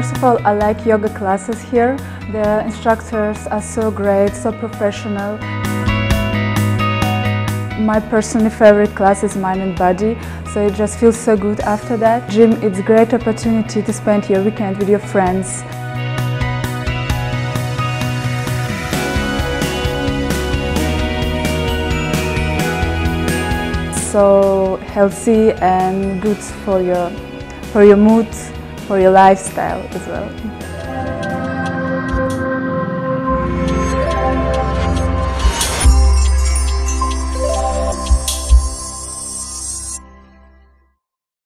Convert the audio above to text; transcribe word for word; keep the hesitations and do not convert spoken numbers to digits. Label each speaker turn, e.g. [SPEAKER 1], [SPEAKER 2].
[SPEAKER 1] First of all, I like yoga classes here. The instructors are so great, so professional. My personally favorite class is Mind and Body, so it just feels so good after that. Gym, it's a great opportunity to spend your weekend with your friends. So healthy and good for your, for your mood, for your lifestyle as well.